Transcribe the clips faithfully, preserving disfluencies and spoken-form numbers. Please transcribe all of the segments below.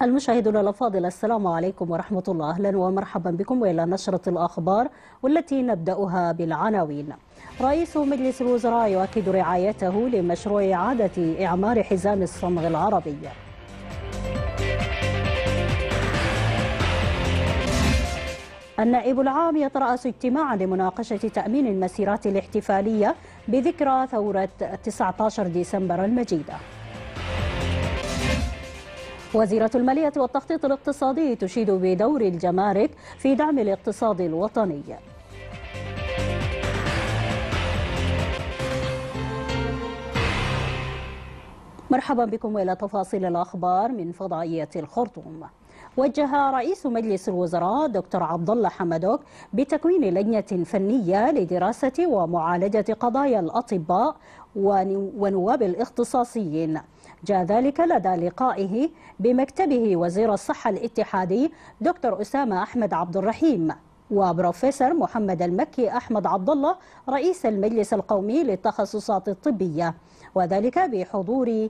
المشاهدون الأفاضل، السلام عليكم ورحمة الله. أهلا ومرحبا بكم وإلى نشرة الأخبار، والتي نبدأها بالعناوين. رئيس مجلس الوزراء يؤكد رعايته لمشروع إعادة إعمار حزام الصمغ العربي. النائب العام يترأس اجتماعا لمناقشة تأمين المسيرات الاحتفالية بذكرى ثورة تسعة عشر ديسمبر المجيدة. وزيرة المالية والتخطيط الاقتصادي تشيد بدور الجمارك في دعم الاقتصاد الوطني. مرحبا بكم إلى تفاصيل الأخبار من فضائية الخرطوم. وجه رئيس مجلس الوزراء دكتور عبد الله حمدوك بتكوين لجنة فنية لدراسة ومعالجة قضايا الأطباء ونواب الاختصاصيين. جاء ذلك لدى لقائه بمكتبه وزير الصحة الاتحادي دكتور أسامة أحمد عبد الرحيم وبروفيسور محمد المكي أحمد عبد الله رئيس المجلس القومي للتخصصات الطبية، وذلك بحضور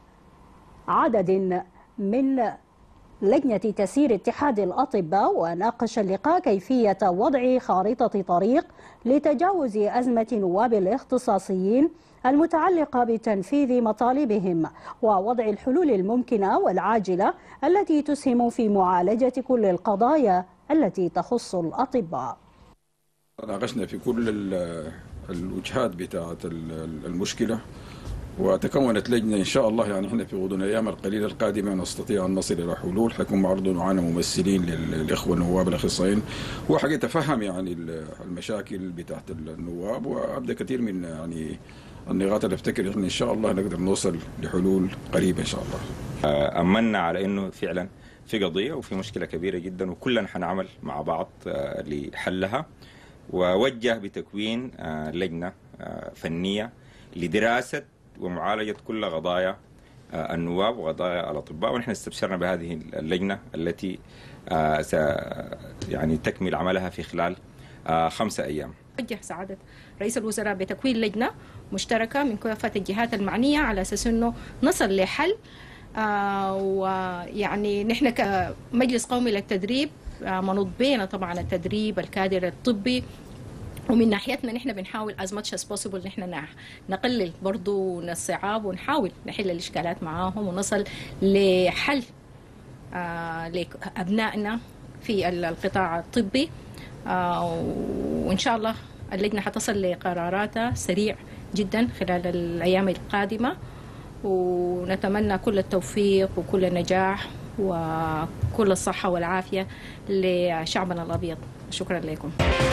عدد من لجنة تسيير اتحاد الأطباء. وناقش اللقاء كيفية وضع خارطة طريق لتجاوز أزمة نواب الاختصاصيين المتعلقة بتنفيذ مطالبهم ووضع الحلول الممكنة والعاجلة التي تسهم في معالجة كل القضايا التي تخص الأطباء. ناقشنا في كل الوجهات بتاعة المشكلة، وتكونت لجنة إن شاء الله، يعني إحنا في غضون الأيام القليلة القادمة نستطيع أن نصل إلى حلول. حيكون معروض معنا ممثلين للإخوة النواب الأخصائيين، وحاجة تفهم يعني المشاكل بتاعت النواب، وأبدأ كثير من يعني النقاط اللي افتكر إحنا إن شاء الله نقدر نوصل لحلول قريبة إن شاء الله. أمنا على إنه فعلا في قضية وفي مشكلة كبيرة جدا، وكلنا حنعمل مع بعض لحلها، ووجه بتكوين لجنة فنية لدراسة ومعالجة كل قضايا النواب وقضايا الأطباء. ونحن استبشرنا بهذه اللجنة التي س يعني تكمل عملها في خلال خمسة أيام. وجه سعادة رئيس الوزراء بتكوين لجنة مشتركة من كافة الجهات المعنية على أساس أنه نصل لحل. آه ويعني نحن كمجلس قومي للتدريب آه منوط بينا طبعا التدريب الكادر الطبي، ومن ناحيتنا نحن بنحاول as much as possible نحن نقلل برضو من الصعاب ونحاول نحل الإشكالات معاهم ونصل لحل آه لأبنائنا في القطاع الطبي. آه وإن شاء الله اللجنة حتصل لقراراتها سريع جدا خلال الأيام القادمة، ونتمنى كل التوفيق وكل النجاح وكل الصحة والعافية لشعبنا الأبيض. شكرا لكم.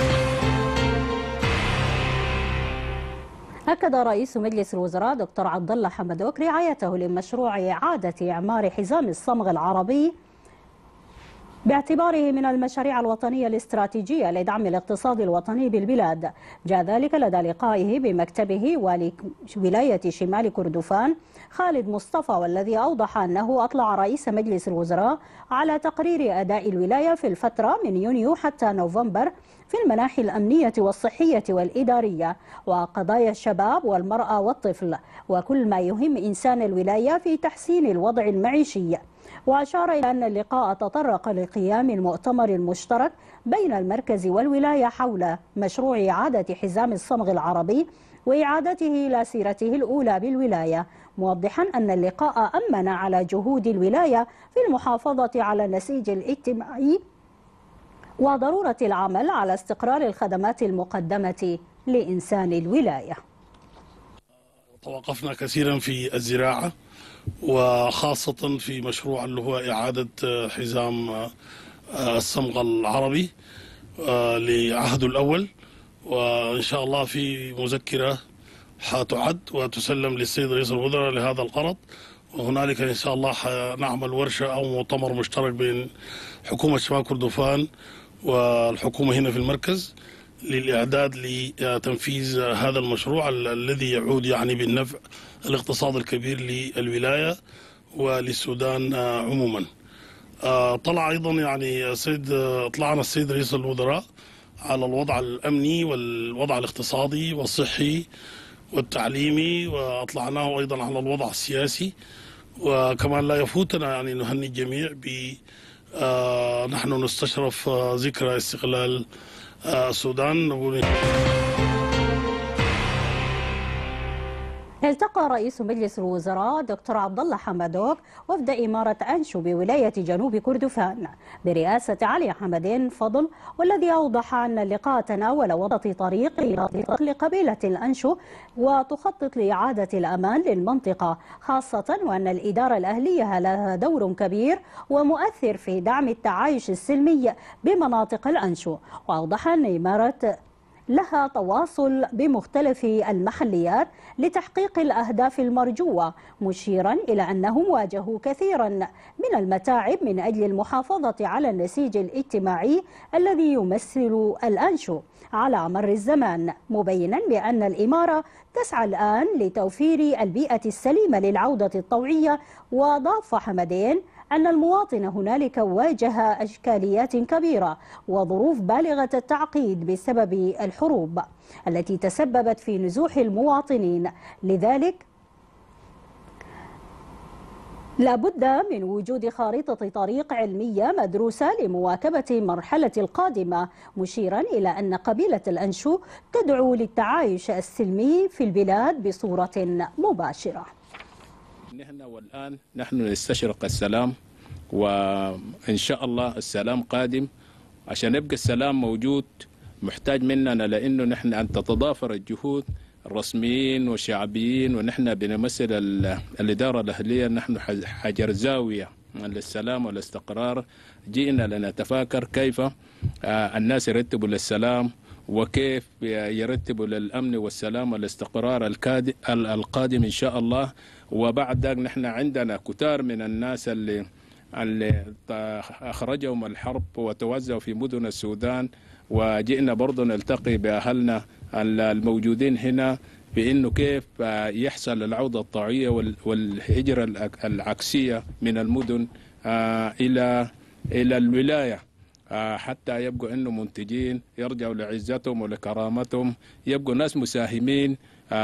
أكد رئيس مجلس الوزراء دكتور عبد الله حمدوك رعايته لمشروع إعادة إعمار حزام الصمغ العربي باعتباره من المشاريع الوطنية الاستراتيجية لدعم الاقتصاد الوطني بالبلاد. جاء ذلك لدى لقائه بمكتبه والي ولاية شمال كردفان خالد مصطفى، والذي أوضح أنه أطلع رئيس مجلس الوزراء على تقرير أداء الولاية في الفترة من يونيو حتى نوفمبر في المناحي الأمنية والصحية والإدارية وقضايا الشباب والمرأة والطفل وكل ما يهم إنسان الولاية في تحسين الوضع المعيشي. وأشار إلى أن اللقاء تطرق لقيام المؤتمر المشترك بين المركز والولاية حول مشروع إعادة حزام الصمغ العربي وإعادته إلى سيرته الأولى بالولاية، موضحا أن اللقاء أمن على جهود الولاية في المحافظة على النسيج الاجتماعي وضرورة العمل على استقرار الخدمات المقدمة لإنسان الولاية. توقفنا كثيرا في الزراعة، وخاصة في مشروع اللي هو إعادة حزام الصمغ العربي لعهده الأول، وإن شاء الله في مذكرة حتعد وتسلم للسيد رئيس الوزراء لهذا الغرض. وهنالك إن شاء الله نعمل ورشة أو مؤتمر مشترك بين حكومة شمال كردفان والحكومة هنا في المركز للإعداد لتنفيذ هذا المشروع الذي يعود يعني بالنفع الاقتصاد الكبير للولاية وللسودان عموما. طلع أيضا يعني السيد طلعنا السيد رئيس الوزراء على الوضع الأمني والوضع الاقتصادي والصحي والتعليمي، وأطلعناه أيضا على الوضع السياسي، وكمان لا يفوتنا يعني نهني الجميع ب آه نحن نستشرف آه ذكرى استقلال آه السودان. التقى رئيس مجلس الوزراء دكتور عبد الله حمدوك وفد إمارة أنشو بولاية جنوب كردفان برئاسة علي حمدين فضل، والذي أوضح أن اللقاء تناول وضع طريق لقبيلة الأنشو وتخطط لإعادة الأمان للمنطقة خاصة، وأن الإدارة الأهلية لها دور كبير ومؤثر في دعم التعايش السلمي بمناطق الأنشو. وأوضح أن إمارة لها تواصل بمختلف المحليات لتحقيق الأهداف المرجوة، مشيرا إلى أنهم واجهوا كثيرا من المتاعب من أجل المحافظة على النسيج الاجتماعي الذي يمثل الأنشو على مر الزمان، مبينا بأن الإمارة تسعى الآن لتوفير البيئة السليمة للعودة الطوعية. وضاف حمدين أن المواطن هنالك واجه أشكاليات كبيرة وظروف بالغة التعقيد بسبب الحروب التي تسببت في نزوح المواطنين، لذلك لا بد من وجود خارطة طريق علمية مدروسة لمواكبة المرحلة القادمة، مشيرا إلى أن قبيلة الأنشو تدعو للتعايش السلمي في البلاد بصورة مباشرة. نحن والآن نحن نستشرق السلام، وإن شاء الله السلام قادم. عشان يبقى السلام موجود محتاج مننا لأنه نحن أن تتضافر الجهود الرسميين والشعبيين، ونحن بنمثل الإدارة الأهلية، نحن حجر زاوية للسلام والاستقرار. جئنا لنتفاكر كيف الناس يرتبوا للسلام وكيف يرتبوا للأمن والسلام والاستقرار القادم إن شاء الله. وبعد ذلك نحن عندنا كتار من الناس اللي اللي أخرجهم الحرب وتوزعوا في مدن السودان، وجئنا برضو نلتقي بأهلنا الموجودين هنا بأنه كيف يحصل العودة الطوعية والهجرة العكسية من المدن إلى إلى الولاية، حتى يبقوا إنه منتجين يرجعوا لعزتهم ولكرامتهم، يبقوا ناس مساهمين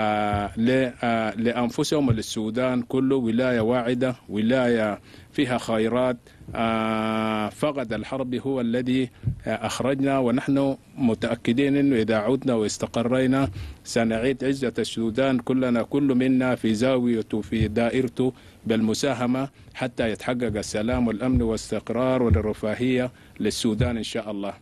لأنفسهم وللسودان كله. ولاية واعدة، ولاية فيها خيرات. فقد الحرب هو الذي أخرجنا، ونحن متأكدين أنه إذا عدنا واستقرينا سنعيد عزة السودان كلنا، كل منا في زاويته في دائرته بالمساهمة حتى يتحقق السلام والأمن والاستقرار والرفاهية للسودان إن شاء الله.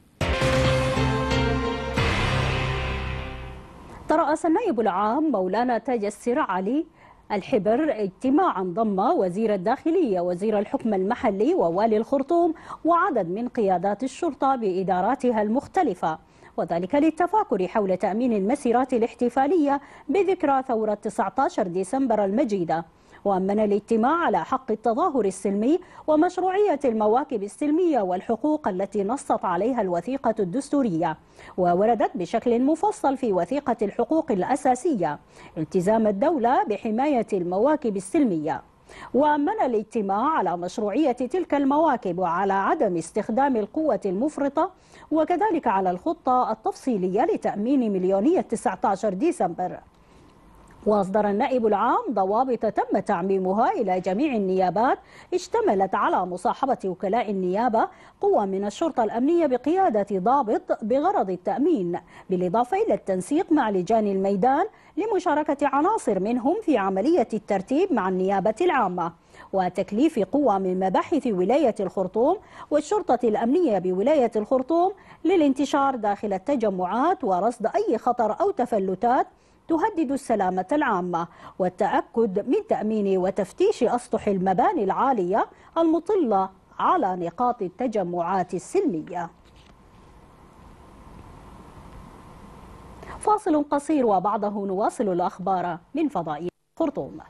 ترأس النائب العام مولانا تاج السر علي الحبر اجتماعا ضم وزير الداخلية وزير الحكم المحلي ووالي الخرطوم وعدد من قيادات الشرطة بإداراتها المختلفة، وذلك للتفاكر حول تأمين المسيرات الاحتفالية بذكرى ثورة تسعة عشر ديسمبر المجيدة. وأمن الاجتماع على حق التظاهر السلمي ومشروعية المواكب السلمية والحقوق التي نصت عليها الوثيقة الدستورية، ووردت بشكل مفصل في وثيقة الحقوق الأساسية التزام الدولة بحماية المواكب السلمية. وأمن الاجتماع على مشروعية تلك المواكب وعلى عدم استخدام القوة المفرطة، وكذلك على الخطة التفصيلية لتأمين مليونية تسعة عشر ديسمبر. وأصدر النائب العام ضوابط تم تعميمها إلى جميع النيابات اشتملت على مصاحبة وكلاء النيابة قوى من الشرطة الأمنية بقيادة ضابط بغرض التأمين، بالإضافة إلى التنسيق مع لجان الميدان لمشاركة عناصر منهم في عملية الترتيب مع النيابة العامة، وتكليف قوى من مباحث ولاية الخرطوم والشرطة الأمنية بولاية الخرطوم للانتشار داخل التجمعات ورصد أي خطر أو تفلتات تهدد السلامة العامة، والتأكد من تأمين وتفتيش أسطح المباني العالية المطلة على نقاط التجمعات السلمية. فاصل قصير وبعده نواصل الأخبار من فضائية الخرطوم.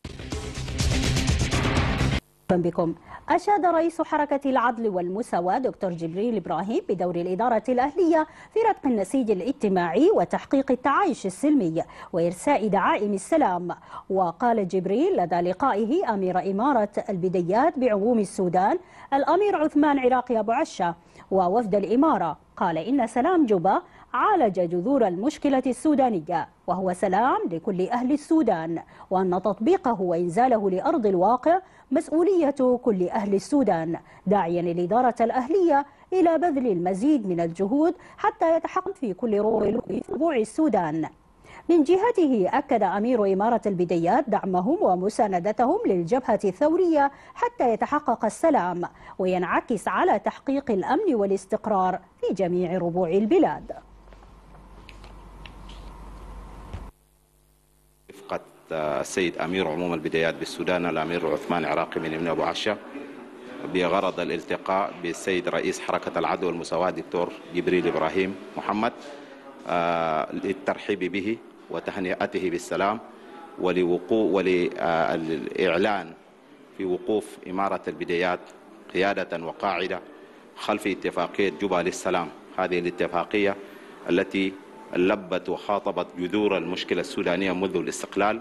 بكم. أشاد رئيس حركة العدل والمساواة دكتور جبريل إبراهيم بدور الإدارة الأهلية في رتق النسيج الاجتماعي وتحقيق التعايش السلمي وإرساء دعائم السلام. وقال جبريل لدى لقائه أمير إمارة البديات بعموم السودان الأمير عثمان عراقي أبو عشة ووفد الإمارة، قال إن سلام جوبا عالج جذور المشكلة السودانية، وهو سلام لكل أهل السودان، وأن تطبيقه وإنزاله لأرض الواقع مسؤولية كل أهل السودان، داعيا الإدارة الأهلية إلى بذل المزيد من الجهود حتى يتحقق في كل ربوع السودان. من جهته أكد أمير إمارة البديات دعمهم ومساندتهم للجبهة الثورية حتى يتحقق السلام وينعكس على تحقيق الأمن والاستقرار في جميع ربوع البلاد. رفقة السيد أمير عموم البدايات بالسودان الأمير عثمان عراقي من ابن أبو عشة بغرض الالتقاء بالسيد رئيس حركة العدل والمساواة الدكتور جبريل إبراهيم محمد للترحيب به وتهنئته بالسلام ولوقوع وللإعلان في وقوف إمارة البدايات قيادة وقاعدة خلف اتفاقية جوبا للسلام. هذه الاتفاقية التي لبت وخاطبت جذور المشكلة السودانية منذ الاستقلال،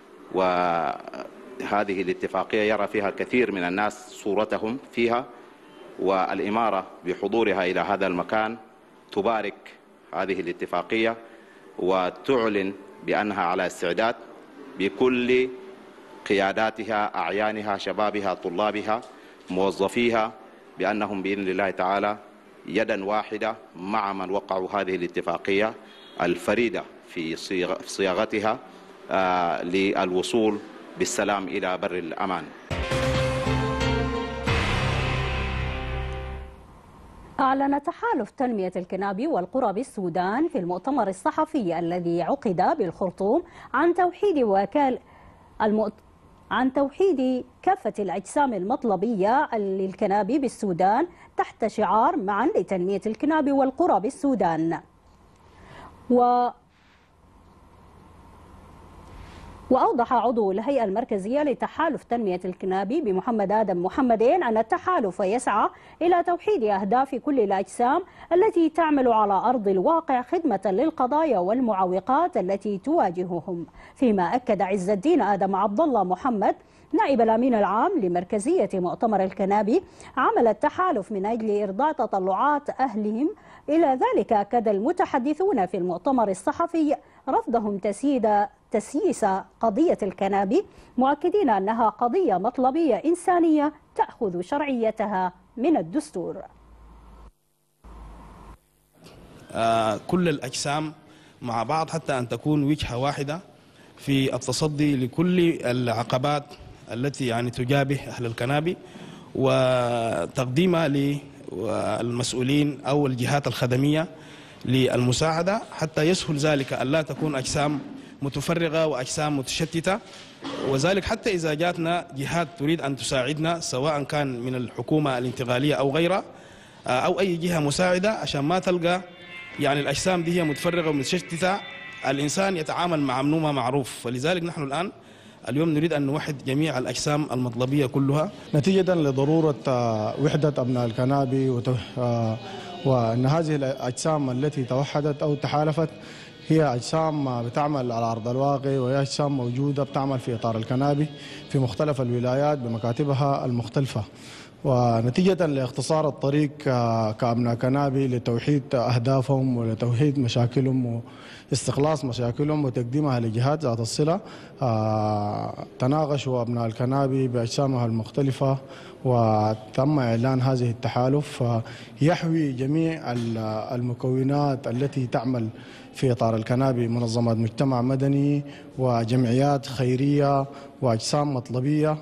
وهذه الاتفاقية يرى فيها كثير من الناس صورتهم فيها، والإمارة بحضورها إلى هذا المكان تبارك هذه الاتفاقية وتعلن بأنها على استعداد بكل قياداتها، أعيانها، شبابها، طلابها، موظفيها، بأنهم بإذن الله تعالى يدا واحدة مع من وقعوا هذه الاتفاقية الفريدة في صياغتها آه للوصول بالسلام إلى بر الأمان. أعلن تحالف تنمية الكنابي والقرى بالسودان في المؤتمر الصحفي الذي عقد بالخرطوم عن توحيد وكال المؤت... عن توحيد كافة الأجسام المطلبية للكنابي بالسودان تحت شعار معا لتنمية الكنابي والقرى بالسودان. و وأوضح عضو الهيئة المركزية لتحالف تنمية الكنابي بمحمد آدم محمدين أن التحالف يسعى إلى توحيد أهداف كل الأجسام التي تعمل على أرض الواقع خدمة للقضايا والمعوقات التي تواجههم. فيما أكد عز الدين آدم عبد الله محمد نائب الأمين العام لمركزية مؤتمر الكنابي عمل التحالف من أجل إرضاء تطلعات أهلهم. إلى ذلك أكد المتحدثون في المؤتمر الصحفي رفضهم تسييد تسييس قضية الكنابي، مؤكدين أنها قضية مطلبية إنسانية تأخذ شرعيتها من الدستور. آه كل الأجسام مع بعض حتى أن تكون وجهة واحدة في التصدي لكل العقبات التي يعني تجابه أهل الكنابي وتقديمها للمسؤولين أو الجهات الخدمية للمساعدة حتى يسهل ذلك أن لا تكون أجسام متفرغة وأجسام متشتتة، وذلك حتى إذا جاتنا جهات تريد أن تساعدنا سواء كان من الحكومة الانتقالية أو غيرها أو أي جهة مساعدة، عشان ما تلقى يعني الأجسام دي هي متفرغة ومتشتتة، الإنسان يتعامل مع منومة معروف. فلذلك نحن الآن اليوم نريد أن نوحد جميع الأجسام المطلبية كلها نتيجة لضرورة وحدة أبناء الكنابي، وأن هذه الأجسام التي توحدت أو تحالفت هي أجسام بتعمل على أرض الواقع، وهي أجسام موجودة بتعمل في إطار الكنابي في مختلف الولايات بمكاتبها المختلفة. ونتيجة لاختصار الطريق كأبناء كنابي لتوحيد أهدافهم ولتوحيد مشاكلهم واستخلاص مشاكلهم وتقديمها لجهات ذات الصلة، تناقشوا أبناء الكنابي بأجسامها المختلفة وتم إعلان هذه التحالف يحوي جميع المكونات التي تعمل في إطار الكنابي، منظمات مجتمع مدني وجمعيات خيرية وأجسام مطلبية.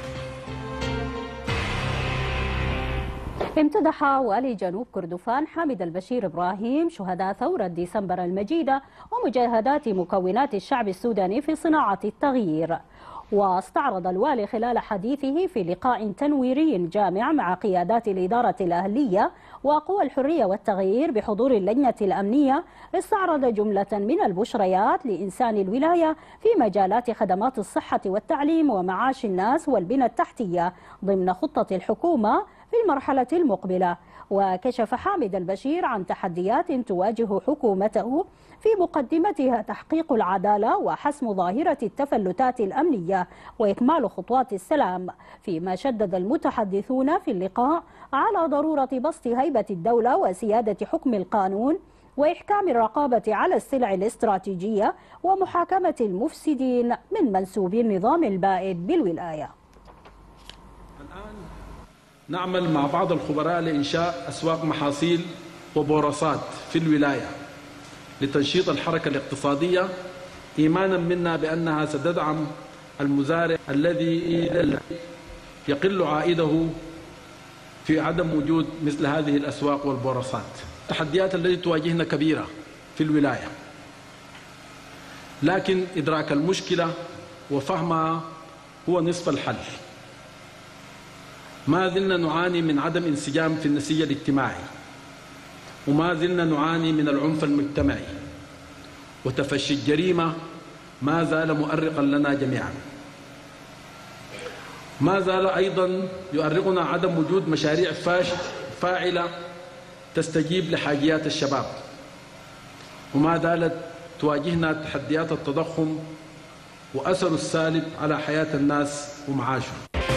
امتدح والي جنوب كردفان حامد البشير إبراهيم شهداء ثورة ديسمبر المجيدة ومجاهدات مكونات الشعب السوداني في صناعة التغيير. واستعرض الوالي خلال حديثه في لقاء تنويري جامع مع قيادات الإدارة الأهلية وقوى الحرية والتغيير بحضور اللجنة الأمنية، استعرض جملة من البشريات لإنسان الولاية في مجالات خدمات الصحة والتعليم ومعاش الناس والبنى التحتية ضمن خطة الحكومة في المرحلة المقبلة. وكشف حامد البشير عن تحديات تواجه حكومته في مقدمتها تحقيق العدالة وحسم ظاهرة التفلتات الأمنية وإكمال خطوات السلام، فيما شدد المتحدثون في اللقاء على ضرورة بسط هيبة الدولة وسيادة حكم القانون وإحكام الرقابة على السلع الاستراتيجية ومحاكمة المفسدين من منسوبي النظام البائد بالولاية. الآن نعمل مع بعض الخبراء لإنشاء أسواق محاصيل وبورصات في الولاية لتنشيط الحركة الاقتصادية، إيمانا منا بأنها ستدعم المزارع الذي يقل عائده في عدم وجود مثل هذه الأسواق والبورصات. التحديات التي تواجهنا كبيرة في الولاية، لكن إدراك المشكلة وفهمها هو نصف الحل. ما زلنا نعاني من عدم انسجام في النسيج الاجتماعي، وما زلنا نعاني من العنف المجتمعي، وتفشي الجريمة ما زال مؤرقا لنا جميعا. ما زال أيضا يؤرقنا عدم وجود مشاريع فاعلة تستجيب لحاجيات الشباب، وما زالت تواجهنا تحديات التضخم وأثره السالب على حياة الناس ومعاشهم.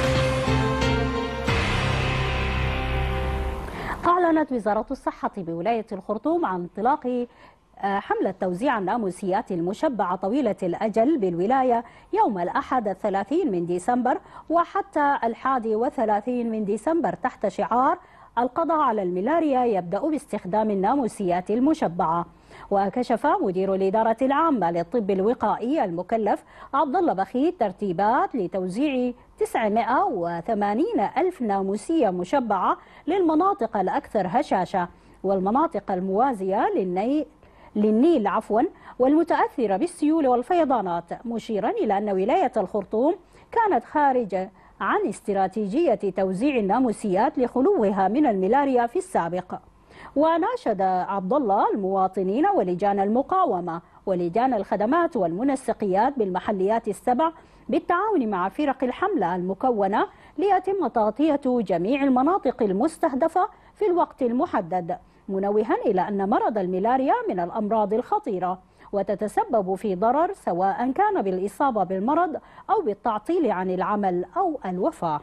أعلنت وزارة الصحة بولاية الخرطوم عن انطلاق حملة توزيع الناموسيات المشبعة طويلة الأجل بالولاية يوم الأحد الثلاثين من ديسمبر وحتى الحادي والثلاثين من ديسمبر تحت شعار القضاء على الملاريا يبدأ باستخدام الناموسيات المشبعة. وكشف مدير الإدارة العامة للطب الوقائي المكلف عبد الله بخيت ترتيبات لتوزيع تسعمائة وثمانين ألف ناموسية مشبعة للمناطق الأكثر هشاشة والمناطق الموازية للنيل للنيل عفوا والمتأثرة بالسيول والفيضانات، مشيرا إلى أن ولاية الخرطوم كانت خارجة عن استراتيجية توزيع الناموسيات لخلوها من الملاريا في السابق. وناشد عبد الله المواطنين ولجان المقاومة ولجان الخدمات والمنسقيات بالمحليات السبع بالتعاون مع فرق الحملة المكونة ليتم تغطية جميع المناطق المستهدفة في الوقت المحدد، منوها إلى أن مرض الملاريا من الأمراض الخطيرة وتتسبب في ضرر سواء كان بالإصابة بالمرض أو بالتعطيل عن العمل أو الوفاة.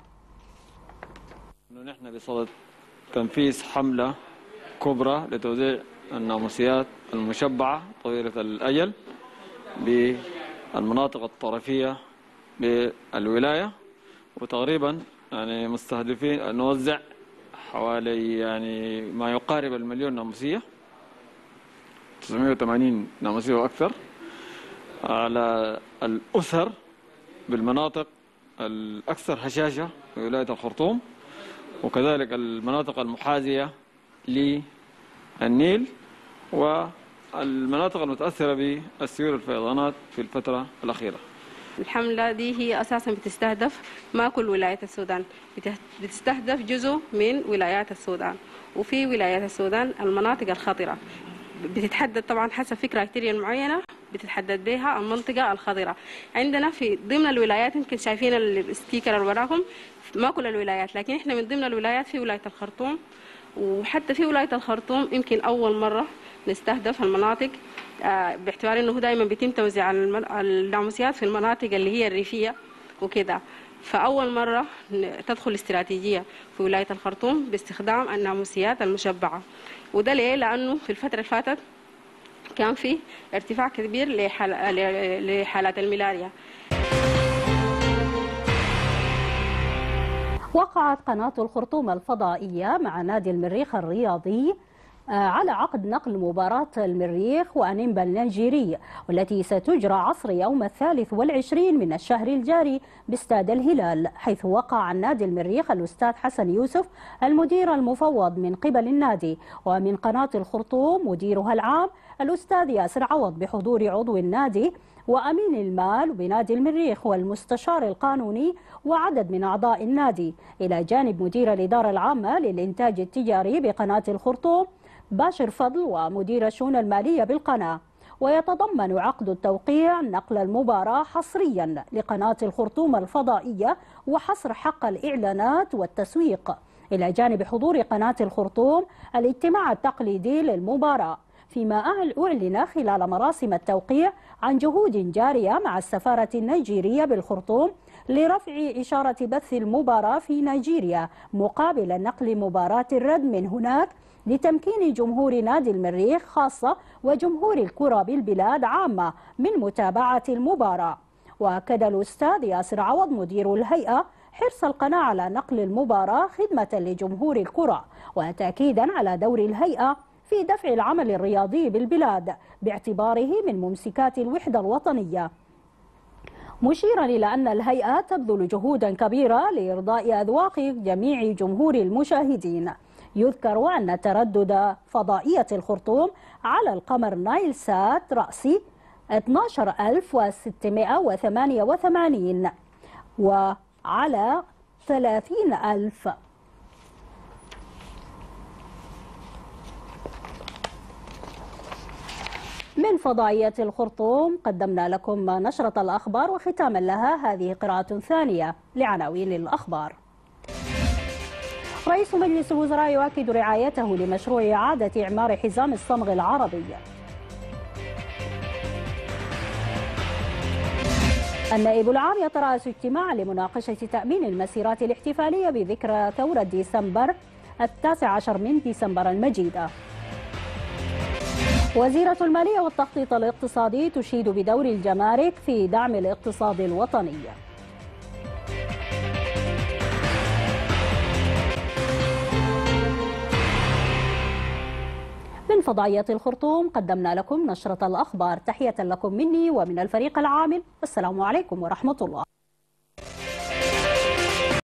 نحن بصدد تنفيذ حملة كبرى لتوزيع الناموسيات المشبعة طويلة الأجل بالمناطق الطرفية بالولاية، وتقريبا يعني مستهدفين نوزع حوالي يعني ما يقارب المليون ناموسية، تسعمائة وثمانين ناموسية وأكثر على الأسر بالمناطق الأكثر هشاشة في ولاية الخرطوم، وكذلك المناطق المحاذية للنيل والمناطق المتأثرة بالسيول والفيضانات في الفترة الأخيرة. الحملة دي هي أساسا بتستهدف ما كل ولاية السودان، بتستهدف جزء من ولايات السودان، وفي ولايات السودان المناطق الخطرة بتتحدد طبعا حسب في كرايتيريا معينة بتتحدد بها المنطقة الخضراء. عندنا في ضمن الولايات يمكن شايفين الستيكر اللي وراكم ما كل الولايات، لكن احنا من ضمن الولايات في ولاية الخرطوم، وحتى في ولاية الخرطوم يمكن أول مرة نستهدف المناطق باعتبار انه دائما بيتم توزيع الناموسيات في المناطق اللي هي الريفيه وكده، فاول مره تدخل استراتيجيه في ولايه الخرطوم باستخدام الناموسيات المشبعه. وده ليه؟ لانه في الفتره اللي فاتت كان في ارتفاع كبير لحالات الملاريا. وقعت قناة الخرطوم الفضائية مع نادي المريخ الرياضي على عقد نقل مباراة المريخ وأنيمبا النيجيري، والتي ستجرى عصر يوم الثالث والعشرين من الشهر الجاري باستاد الهلال، حيث وقع عن نادي المريخ الأستاذ حسن يوسف المدير المفوض من قبل النادي، ومن قناة الخرطوم مديرها العام الأستاذ ياسر عوض بحضور عضو النادي وأمين المال بنادي المريخ والمستشار القانوني وعدد من أعضاء النادي، إلى جانب مدير الإدارة العامة للإنتاج التجاري بقناة الخرطوم باشر فضل ومدير الشؤون المالية بالقناة. ويتضمن عقد التوقيع نقل المباراة حصريا لقناة الخرطوم الفضائية وحصر حق الإعلانات والتسويق، إلى جانب حضور قناة الخرطوم الاجتماع التقليدي للمباراة، فيما أعلن خلال مراسم التوقيع عن جهود جارية مع السفارة النيجيرية بالخرطوم لرفع إشارة بث المباراة في نيجيريا مقابل نقل مباراة الرد من هناك لتمكين جمهور نادي المريخ خاصة وجمهور الكرة بالبلاد عامة من متابعة المباراة. وأكد الأستاذ ياسر عوض مدير الهيئة حرص القناة على نقل المباراة خدمة لجمهور الكرة، وتأكيدا على دور الهيئة في دفع العمل الرياضي بالبلاد باعتباره من ممسكات الوحدة الوطنية، مشيرا إلى أن الهيئة تبذل جهودا كبيرة لإرضاء أذواق جميع جمهور المشاهدين. يذكر أن تردد فضائية الخرطوم على القمر نايل سات رأسي اثني عشر ألف وستمائة وثمانية وثمانين وعلى ثلاثين ألف. من فضائية الخرطوم قدمنا لكم نشرة الأخبار، وختاما لها هذه قراءة ثانية لعناوين الأخبار. رئيس مجلس الوزراء يؤكد رعايته لمشروع إعادة إعمار حزام الصمغ العربي. النائب العام يترأس اجتماعا لمناقشة تأمين المسيرات الاحتفالية بذكرى ثورة ديسمبر التاسع عشر من ديسمبر المجيدة. وزيرة المالية والتخطيط الاقتصادي تشيد بدور الجمارك في دعم الاقتصاد الوطني. من فضائية الخرطوم قدمنا لكم نشرة الأخبار. تحية لكم مني ومن الفريق العامل، والسلام عليكم ورحمة الله.